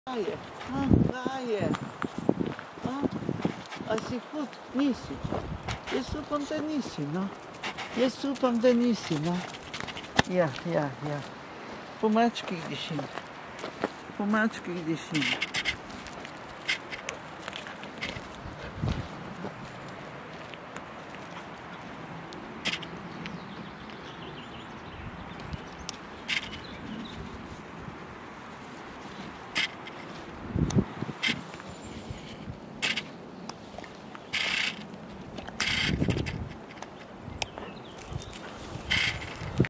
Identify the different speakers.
Speaker 1: Gaje, gaje. A si hud? Nisi. Jaz upam, da nisi, no. Jaz upam, da nisi, no. Ja. Po mačkih dišim. Po mačkih dišim.